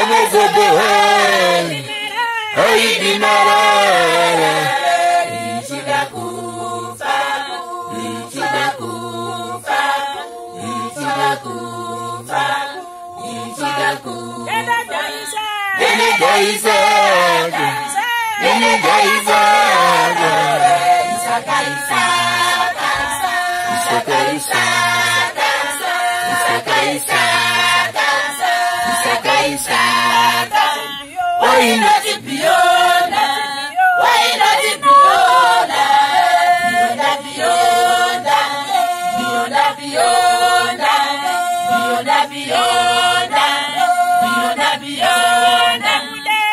Why not it beyond? Why not it beyond? Beyond that, beyond that, beyond that, beyond that.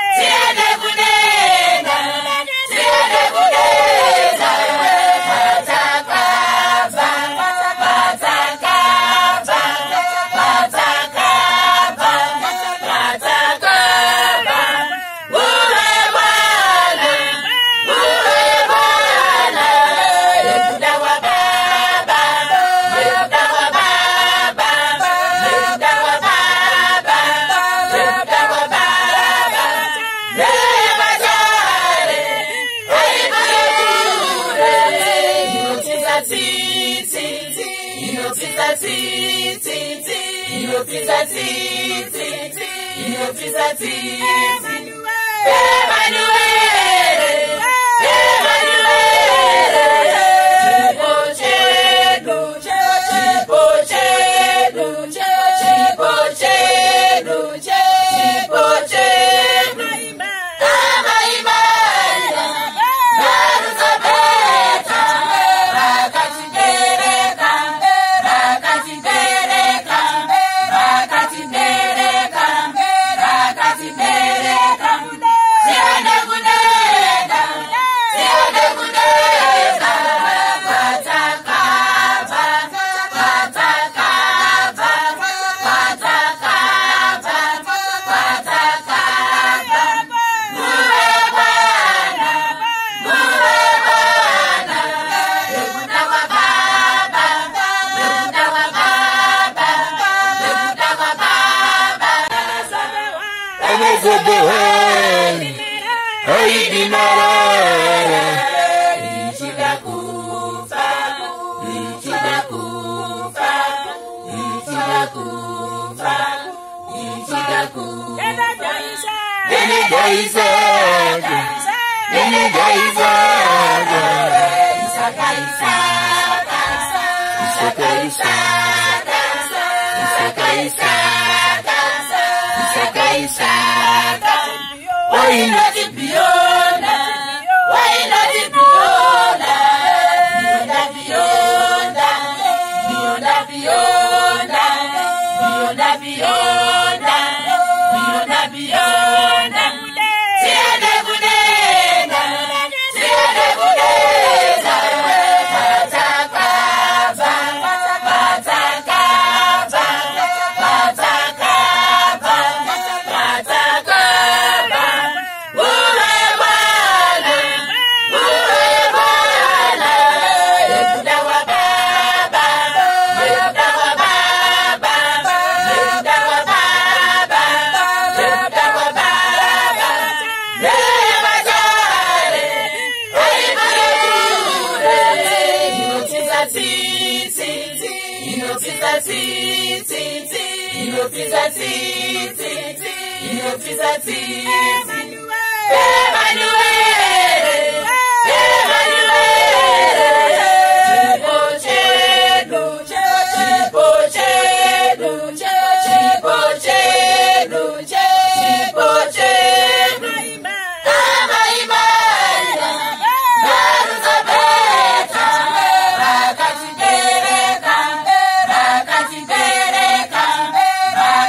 Why not it beyond? Why not it beyond? Beyond that, beyond that, beyond that, beyond that, beyond that.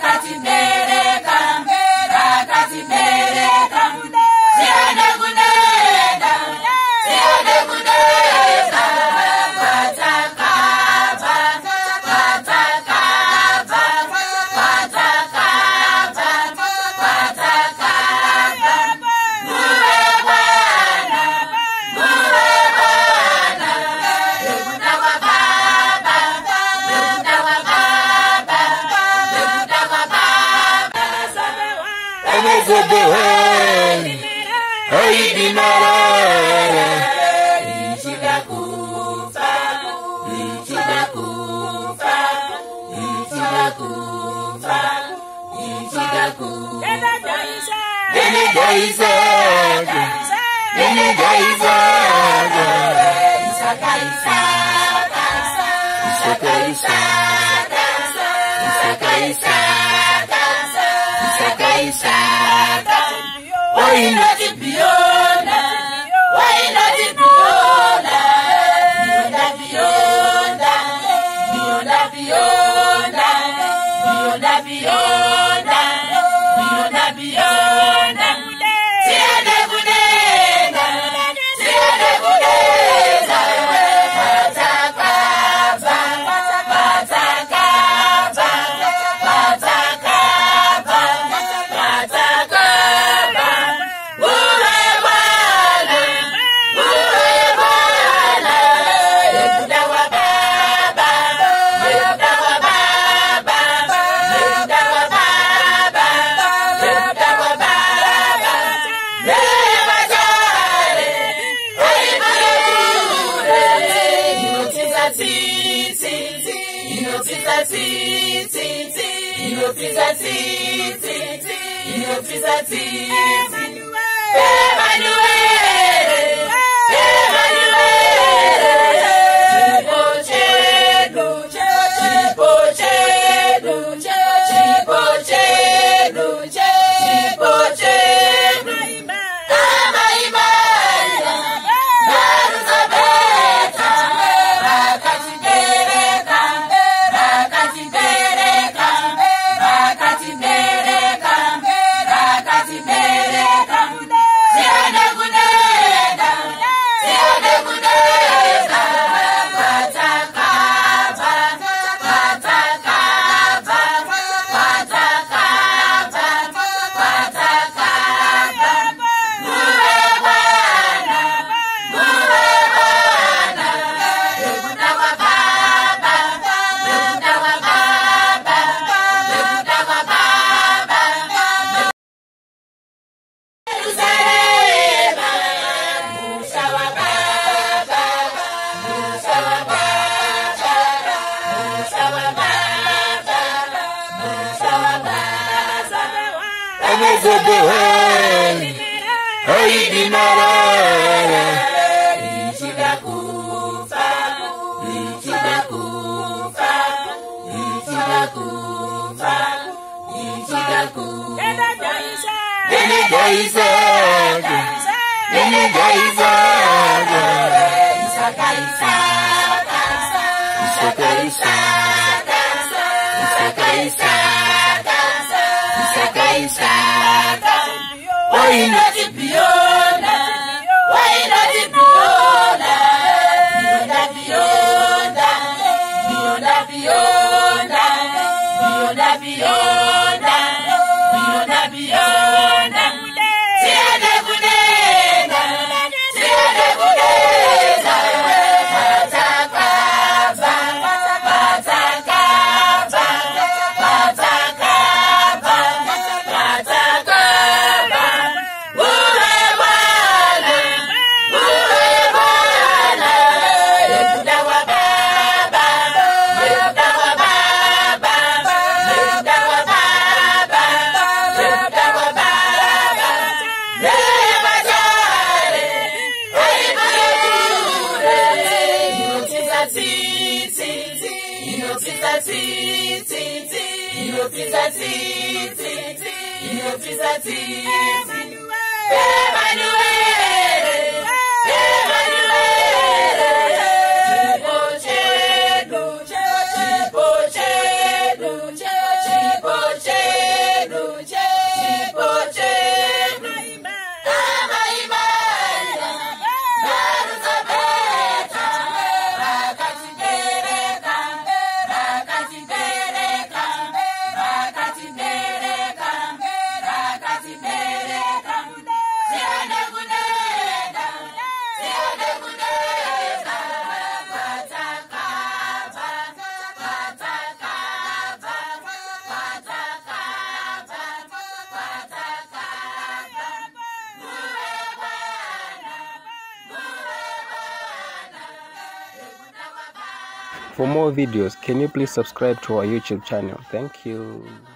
Rakati bere kamune, siana gune. Amezodohani Haidi marara Ichidakufa Ichidakufa Ichidakufa Ichidakufa Benedaizaga Benedaizaga Isaka Isaka Isaka Isaka Isaka Isaka Isaka Isaka Why not it beyond? Why not it beyond? Beyond beyond beyond beyond beyond beyond beyond Tiada budena Tiada budena Pataka Pataka Pataka Pataka Amezodohani Haidi marara Ichidakufa Ichidakufa Ichidakufa Ichidakufa Benedaizaga Benedaizaga Isaka Isaka Isaka Isaka Isaka Isaka Isaka Isaka Why not it beyond? Why not it beyond? Beyond beyond beyond beyond beyond beyond beyond Tiada budena Tiada budena Pataka Pataka Pataka Pataka Tiada budena For more videos, can you please subscribe to our YouTube channel? Thank you.